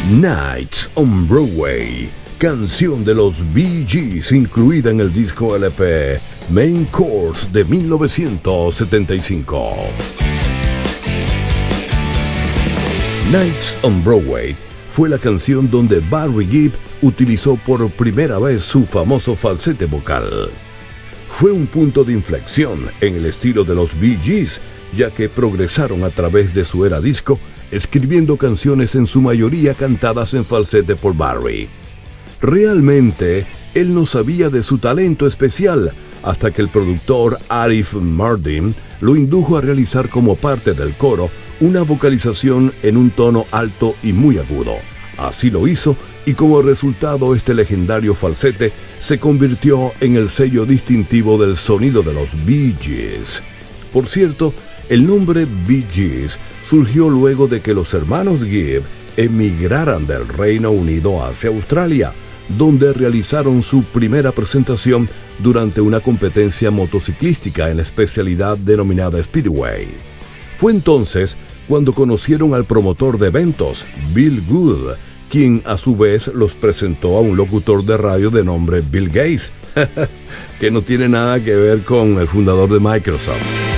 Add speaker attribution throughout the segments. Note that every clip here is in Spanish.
Speaker 1: Nights on Broadway, canción de los Bee Gees incluida en el disco LP Main Course de 1975. Nights on Broadway fue la canción donde Barry Gibb utilizó por primera vez su famoso falsete vocal. Fue un punto de inflexión en el estilo de los Bee Gees, ya que progresaron a través de su era disco, escribiendo canciones en su mayoría cantadas en falsete por Barry. Realmente, él no sabía de su talento especial hasta que el productor Arif Mardin lo indujo a realizar como parte del coro una vocalización en un tono alto y muy agudo. Así lo hizo y como resultado este legendario falsete se convirtió en el sello distintivo del sonido de los Bee Gees. Por cierto, el nombre Bee Gees surgió luego de que los hermanos Gibb emigraran del Reino Unido hacia Australia, donde realizaron su primera presentación durante una competencia motociclística en la especialidad denominada Speedway. Fue entonces cuando conocieron al promotor de eventos, Bill Good, quien a su vez los presentó a un locutor de radio de nombre Bill Gates, que no tiene nada que ver con el fundador de Microsoft.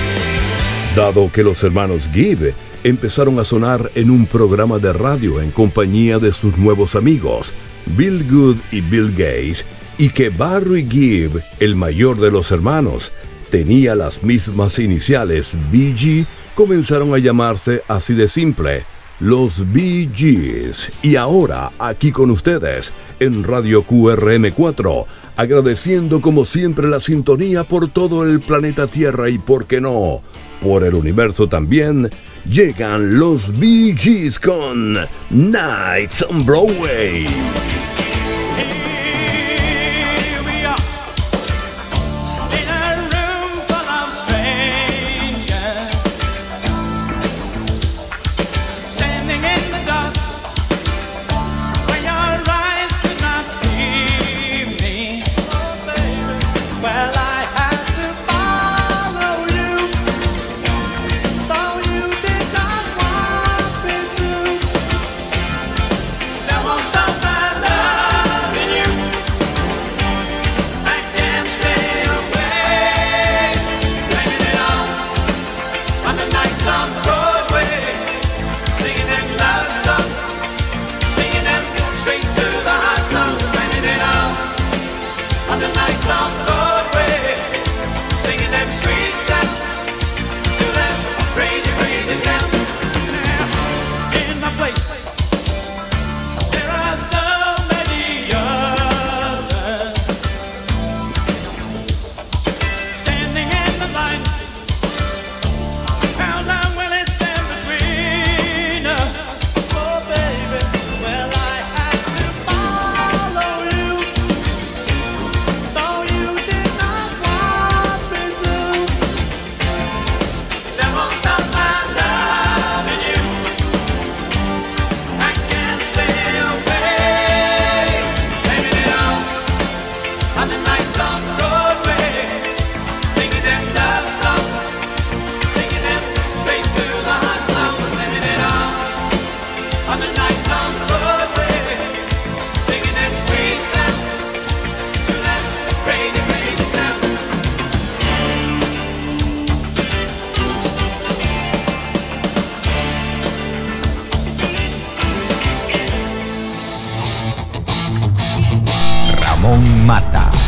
Speaker 1: Dado que los hermanos Gibb empezaron a sonar en un programa de radio en compañía de sus nuevos amigos, Bill Good y Bill Gates, y que Barry Gibb, el mayor de los hermanos, tenía las mismas iniciales BG, comenzaron a llamarse así de simple, los Bee Gees. Y ahora, aquí con ustedes, en Radio QRM4, agradeciendo como siempre la sintonía por todo el planeta Tierra y, por qué no, por el universo también, llegan los Bee Gees con Nights on Broadway.
Speaker 2: Mata.